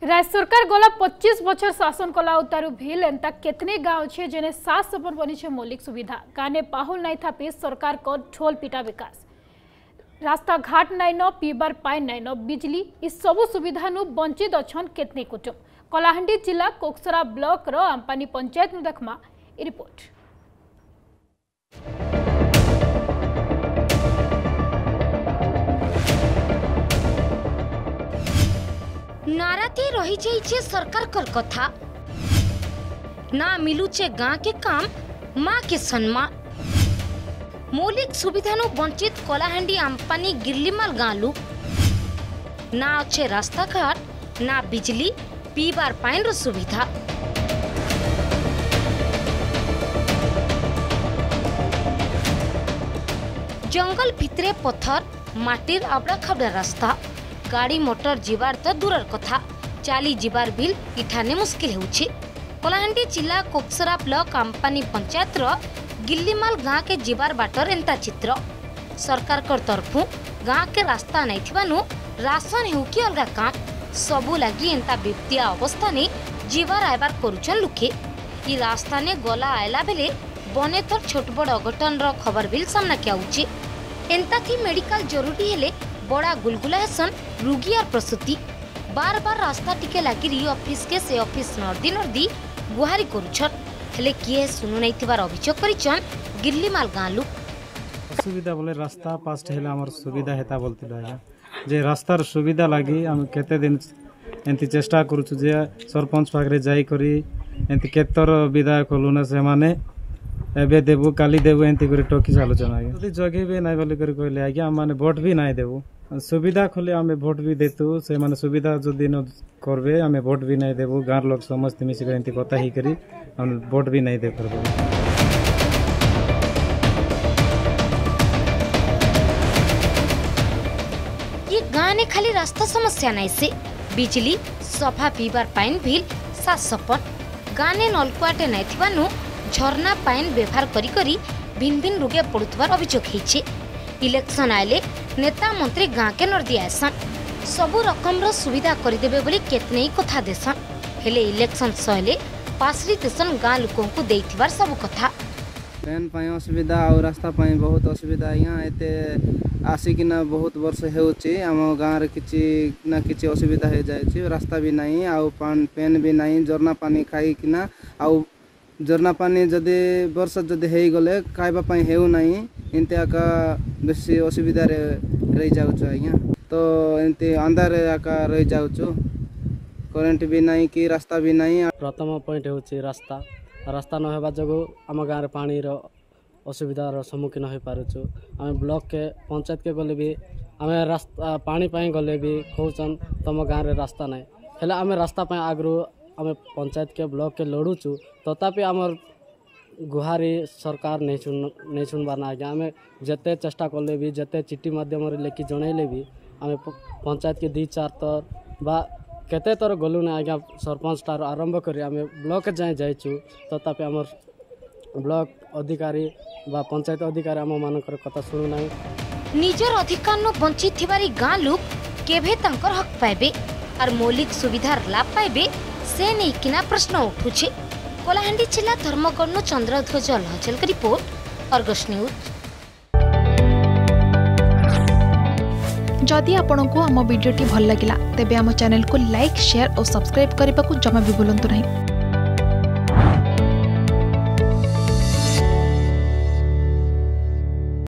राज्य सरकार गला 25 बछर शासन कला उतारू भील एंता केतने गाँव अच्छे जेने सात सपन बनी मौलिक सुविधा गाने पाहुल नहीं था पे सरकार को ढोल पिटा विकास रास्ता घाट नाइन पीबार पाइन नाइन बिजली इस सबु सुविधा वंचित अच्छन केतने कुटुंब कलाहांडी जिला कोकसरा ब्लॉक रो आंपानी पंचायत देखमा रिपोर्ट। नाराते रही जाइए सरकार कर कथा ना मिलुचे गाँ के काम माँ के सम्मान मौलिक सुविधा वंचित कलाहांडी आंपानी गिरलीमाल गाँ लू ना अच्छे रास्ता घाट ना बिजली पीबार पाइन सुविधा जंगल भितरे पत्थर माटिर आबड़ा खाबड़ा रास्ता गाड़ी मोटर जीवार तो दूर कथा चाली जीवार बिल इठाने मुस्किल होउछि। कलाहांडी जिला कोकसरा ब्लॉक आंपानी पंचायत रो गिल्लीमाल गाँ के जीवार बाटर एंता चित्र सरकार कर तरफु गाँ के रास्ता नहीं थिबानु राशन हेउ कि अलगा काम सबु लगी एंता वित्तीय अवस्था ने जीवार आयबार करुछन लुके ई रास्ता ने गला आयला बेले बने थर छोट बड़ अघटन रो खबर बिल सामना के आउछि एंता थी मेडिकल जरूरी हेले बड़ा गुलगुला हेसन रुगी और प्रसूति बार बार रास्ता टिके लागिरी ऑफिस के से ऑफिस नर्दी गुहारी करुछन हेले किए सुनु नै थिबार अभियोग करिछन गिल्लीमाल गाँ लू सुविधा बोले रास्ता पास्ट हेला हमर सुविधा हेता बोलतिलो आज्ञा जे रास्तार सुविधा लागी हम केते दिन एंती चेष्टा करूछु जे सरपंच पाखरे जाई करी एंती केतर विधायक लुना से माने एबे देबु काली देबु एंती करी टोकी आलोचना आज्ञा जदि जगे भी नाइ बोली करी कहले आज्ञा हम माने वोट भी नाइ देबु सुविधा खोले हमें वोट भी देतु से माने सुविधा जो दिन करबे हमें वोट भी नाइ देबु गाँर लोग समस्त मिसी एंती कथा ही करी हम वोट भी नाइ दे करबे। ये गाँ ने खाली रास्ता समस्या नहीं से बिजली सफा पीबार पाइन भी सात सपन गाँ ने नलकुआटे नहीं थिबानु झरना पाइन व्यवहार करी करी भिन्न भिन्न रोगे पड़ुथबार अभियोग होइछे। इलेक्शन आइले नेता मंत्री गाँ के नर्दी आसन सबु रकम रो सुविधा करदेबे बोली केतने ही कथा देसन हेले इलेक्शन सहले पासरी तेसन गाँ लोकों को देइथिबार सब कथा ट्रेन पाई असुविधा और रास्ता पाई बहुत असुविधा यहाँ एते आसिकिना बहुत वर्ष होउछि आम गाँव रे किछि ना किछि असुविधा हो जाए रास्ता भी नहीं आउ पेन भी नहीं झरना पानी खाई किना आउ झरना पानी जदि वर्ष जदि हो गले खाइबा पाई हेउ नहीं एंते आका बेसी असुविधा रे रही जाउछु आज्ञा तो एंते अंधार रे आका रही जाउछु करेंट भी नहीं कि रास्ता भी नहीं। प्रथम पॉइंट होउछि रास्ता रास्ता न हेबा जगो आम गाँव पानी रो असुविधार सम्मुखीन हो पारुछु आम ब्लॉक के पंचायत के गले भी आम रास्ता पानी पाई गले भी कहउछन तम गाँव रे रास्ता नहीं हेले आम रास्ता पाई आगरू आम पंचायत के ब्लॉक के लड़ुछु तथापि आमर गुहारी सरकार नहीं सुनबार ना आज्ञा आम जेते चेष्टा कले भी जेते चिट्ठी माध्यम लेखि जनइले भी आम पंचायत के 2-4 तर बा केते तर गलु ना आज्ञा सरपंच टार आरंभ करी आम ब्लॉक जाए जाइछु तथापि आमर ब्लॉक अधिकारी बा पंचायत अधिकारी आम मानकर कथा सुनु ना निजर अधिकार नु वंचित थिबारी गाँ लोक केभे तंकर हक पाइबे और मौलिक सुविधार लाभ पाइबे से नहीं किना प्रश्न उठुछे। कलाहांडी जिला धर्मगढ़ चंद्रध्वज लहचल की रिपोर्ट अर्गस न्यूज। जदि आपंक आम भिडी भल लगा तेब आम चैनल को लाइक शेयर और सब्सक्राइब करने को जमा भी भूलु नहीं।